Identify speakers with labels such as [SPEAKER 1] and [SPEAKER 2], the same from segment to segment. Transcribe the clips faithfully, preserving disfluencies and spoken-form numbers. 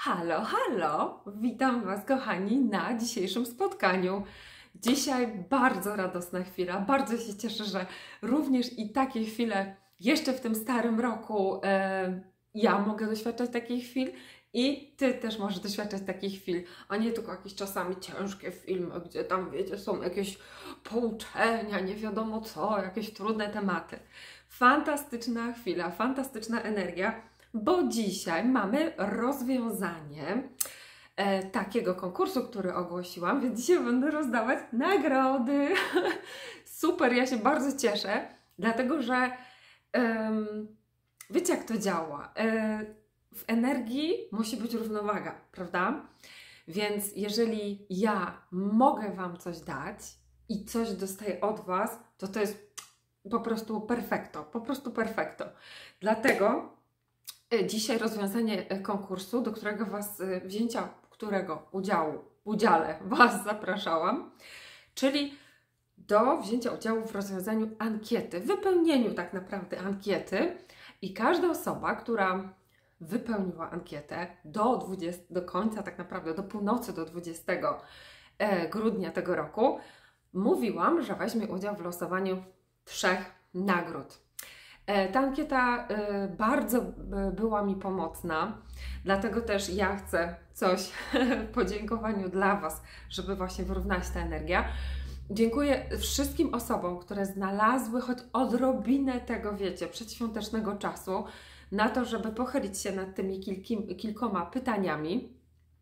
[SPEAKER 1] Halo, halo! Witam Was, kochani, na dzisiejszym spotkaniu. Dzisiaj bardzo radosna chwila. Bardzo się cieszę, że również i takie chwile jeszcze w tym starym roku e, ja mogę doświadczać takich chwil i Ty też możesz doświadczać takich chwil, a nie tylko jakieś czasami ciężkie filmy, gdzie tam, wiecie, są jakieś pouczenia, nie wiadomo co, jakieś trudne tematy. Fantastyczna chwila, fantastyczna energia, bo dzisiaj mamy rozwiązanie e, takiego konkursu, który ogłosiłam, więc dzisiaj będę rozdawać nagrody. Super, ja się bardzo cieszę, dlatego że em, wiecie, jak to działa. E, w energii musi być równowaga, prawda? Więc jeżeli ja mogę Wam coś dać i coś dostaję od Was, to to jest po prostu perfekto, po prostu perfekto. Dlatego dzisiaj rozwiązanie konkursu, do którego Was, wzięcia którego udziału, udziale Was zapraszałam, czyli do wzięcia udziału w rozwiązaniu ankiety, wypełnieniu tak naprawdę ankiety i każda osoba, która wypełniła ankietę do, dwudziestego, do końca tak naprawdę, do północy, do dwudziestego grudnia tego roku, mówiłam, że weźmie udział w losowaniu trzech nagród. Ta ankieta bardzo była mi pomocna, dlatego też ja chcę coś w podziękowaniu dla Was, żeby właśnie wyrównać ta energia. Dziękuję wszystkim osobom, które znalazły choć odrobinę tego, wiecie, przedświątecznego czasu na to, żeby pochylić się nad tymi kilki, kilkoma pytaniami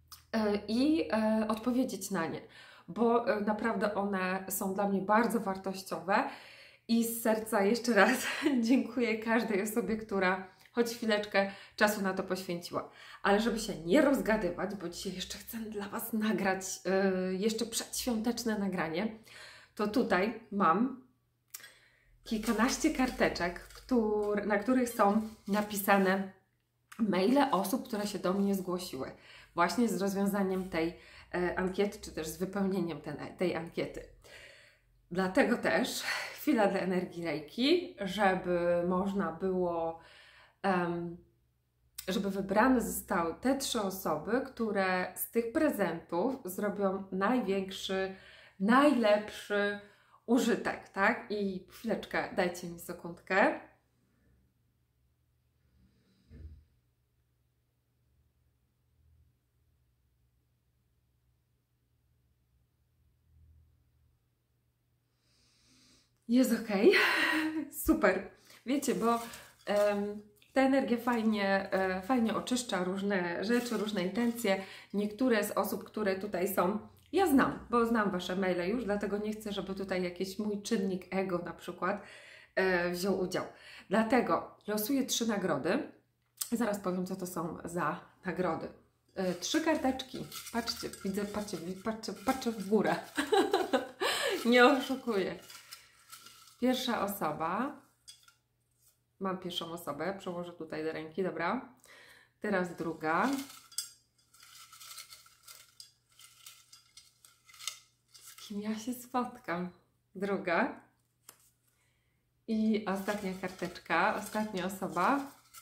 [SPEAKER 1] i odpowiedzieć na nie, bo naprawdę one są dla mnie bardzo wartościowe. I z serca jeszcze raz dziękuję każdej osobie, która choć chwileczkę czasu na to poświęciła. Ale żeby się nie rozgadywać, bo dzisiaj jeszcze chcę dla Was nagrać yy, jeszcze przedświąteczne nagranie, to tutaj mam kilkanaście karteczek, który, na których są napisane maile osób, które się do mnie zgłosiły. Właśnie z rozwiązaniem tej yy, ankiety, czy też z wypełnieniem ten, tej ankiety. Dlatego też chwila dla energii Reiki, żeby można było, um, żeby wybrane zostały te trzy osoby, które z tych prezentów zrobią największy, najlepszy użytek, tak? I chwileczkę, dajcie mi sekundkę. Jest ok, super. Wiecie, bo um, ta energia fajnie, e, fajnie oczyszcza różne rzeczy, różne intencje. Niektóre z osób, które tutaj są, ja znam, bo znam Wasze maile już, dlatego nie chcę, żeby tutaj jakiś mój czynnik ego na przykład e, wziął udział. Dlatego losuję trzy nagrody. Zaraz powiem, co to są za nagrody. E, trzy karteczki. Patrzcie, widzę, patrzcie, patrzcie, patrzę w górę. Nie oszukuję. Pierwsza osoba, mam pierwszą osobę, przełożę tutaj do ręki, dobra. Teraz druga. Z kim ja się spotkam? Druga. I ostatnia karteczka, ostatnia osoba.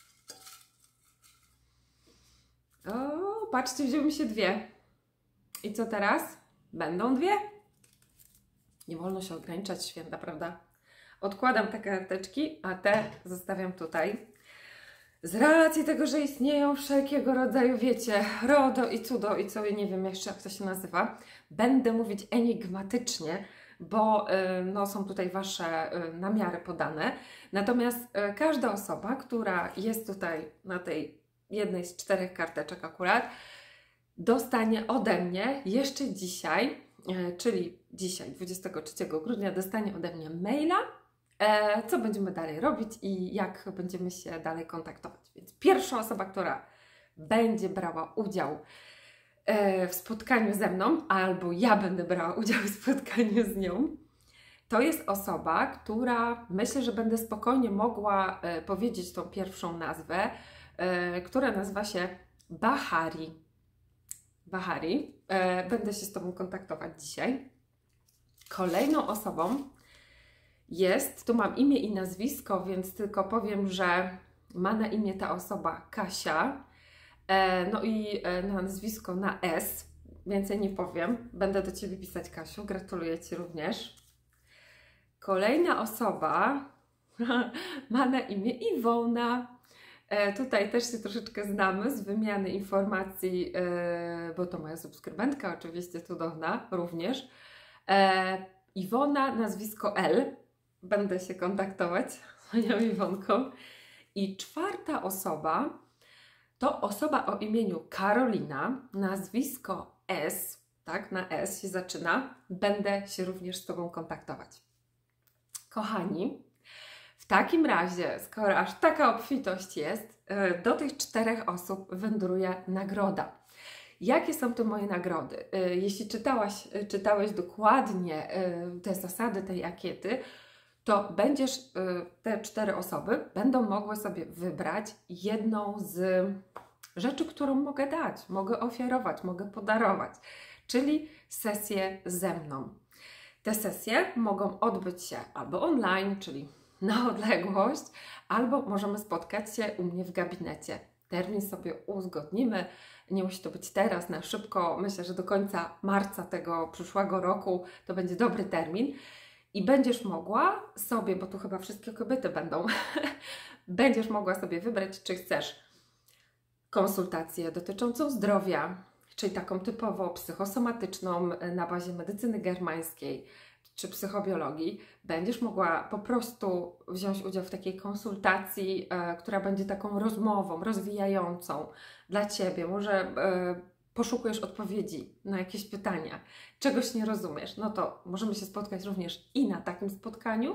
[SPEAKER 1] O, patrzcie, wzięły mi się dwie. I co teraz? Będą dwie? Nie wolno się ograniczać święta, prawda? Odkładam te karteczki, a te zostawiam tutaj. Z racji tego, że istnieją wszelkiego rodzaju, wiecie, RODO i CUDO i co, nie wiem jeszcze jak to się nazywa, będę mówić enigmatycznie, bo y, no, są tutaj Wasze y, namiary podane. Natomiast y, każda osoba, która jest tutaj na tej jednej z czterech karteczek akurat, dostanie ode mnie jeszcze dzisiaj, y, czyli dzisiaj, dwudziestego trzeciego grudnia, dostanie ode mnie maila, co będziemy dalej robić i jak będziemy się dalej kontaktować. Więc pierwsza osoba, która będzie brała udział w spotkaniu ze mną, albo ja będę brała udział w spotkaniu z nią, to jest osoba, która myślę, że będę spokojnie mogła powiedzieć tą pierwszą nazwę, która nazywa się Bahari. Bahari. Będę się z Tobą kontaktować dzisiaj. Kolejną osobą jest, tu mam imię i nazwisko, więc tylko powiem, że ma na imię ta osoba Kasia E, no i e, na nazwisko na S, więcej nie powiem. Będę do Ciebie pisać, Kasiu, gratuluję Ci również. Kolejna osoba ma na imię Iwona. E, tutaj też się troszeczkę znamy z wymiany informacji, e, bo to moja subskrybentka, oczywiście cudowna również. E, Iwona, nazwisko L. Będę się kontaktować z panią Iwonką. I czwarta osoba to osoba o imieniu Karolina, nazwisko S, tak, na S się zaczyna. Będę się również z Tobą kontaktować. Kochani, w takim razie, skoro aż taka obfitość jest, do tych czterech osób wędruje nagroda. Jakie są to moje nagrody? Jeśli czytałaś, czytałeś dokładnie te zasady tej ankiety, to będziesz, te cztery osoby będą mogły sobie wybrać jedną z rzeczy, którą mogę dać, mogę ofiarować, mogę podarować, czyli sesję ze mną. Te sesje mogą odbyć się albo online, czyli na odległość, albo możemy spotkać się u mnie w gabinecie. Termin sobie uzgodnimy, nie musi to być teraz, na szybko. Myślę, że do końca marca tego przyszłego roku to będzie dobry termin. I będziesz mogła sobie, bo tu chyba wszystkie kobiety będą, będziesz mogła sobie wybrać, czy chcesz konsultację dotyczącą zdrowia, czyli taką typowo psychosomatyczną na bazie medycyny germańskiej czy psychobiologii. Będziesz mogła po prostu wziąć udział w takiej konsultacji, e, która będzie taką rozmową, rozwijającą dla Ciebie. Może e, poszukujesz odpowiedzi na jakieś pytania, czegoś nie rozumiesz, no to możemy się spotkać również i na takim spotkaniu.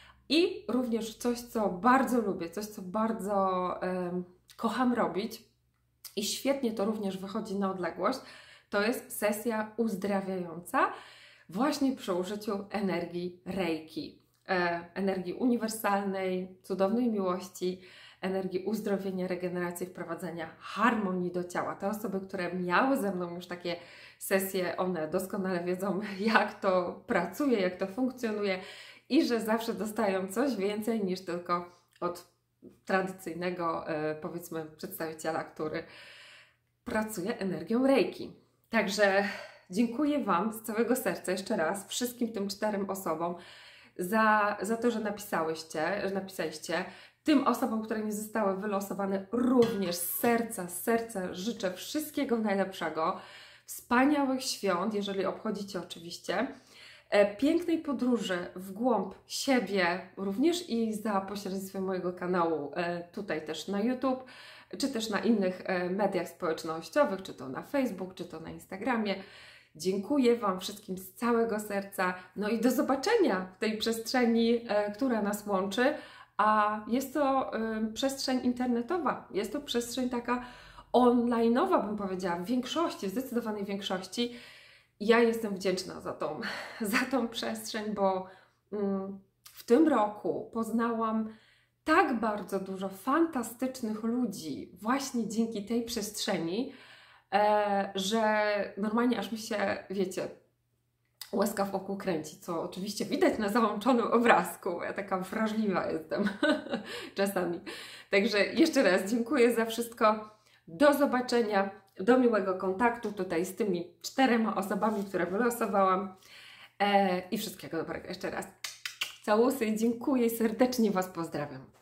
[SPEAKER 1] I również coś, co bardzo lubię, coś, co bardzo e, kocham robić i świetnie to również wychodzi na odległość, to jest sesja uzdrawiająca właśnie przy użyciu energii Reiki. E, energii uniwersalnej, cudownej miłości, energii uzdrowienia, regeneracji, wprowadzenia harmonii do ciała. Te osoby, które miały ze mną już takie sesje, one doskonale wiedzą, jak to pracuje, jak to funkcjonuje i że zawsze dostają coś więcej niż tylko od tradycyjnego, e, powiedzmy, przedstawiciela, który pracuje energią Reiki. Także dziękuję Wam z całego serca jeszcze raz, wszystkim tym czterem osobom za, za to, że napisałyście, że napisaliście. Tym osobom, które nie zostały wylosowane, również z serca, z serca życzę wszystkiego najlepszego, wspaniałych świąt, jeżeli obchodzicie oczywiście, pięknej podróży w głąb siebie, również i za pośrednictwem mojego kanału tutaj też na YouTube, czy też na innych mediach społecznościowych, czy to na Facebook, czy to na Instagramie. Dziękuję Wam wszystkim z całego serca, no i do zobaczenia w tej przestrzeni, która nas łączy, a jest to przestrzeń internetowa, jest to przestrzeń taka online'owa, bym powiedziała, w większości, w zdecydowanej większości. Ja jestem wdzięczna za tą, za tą przestrzeń, bo w tym roku poznałam tak bardzo dużo fantastycznych ludzi właśnie dzięki tej przestrzeni, że normalnie aż mi się, wiecie, łezka w oku kręci, co oczywiście widać na załączonym obrazku. Ja taka wrażliwa jestem czasami. Także jeszcze raz dziękuję za wszystko. Do zobaczenia, do miłego kontaktu tutaj z tymi czterema osobami, które wylosowałam. E, I wszystkiego dobrego jeszcze raz. Całusy, dziękuję i serdecznie Was pozdrawiam.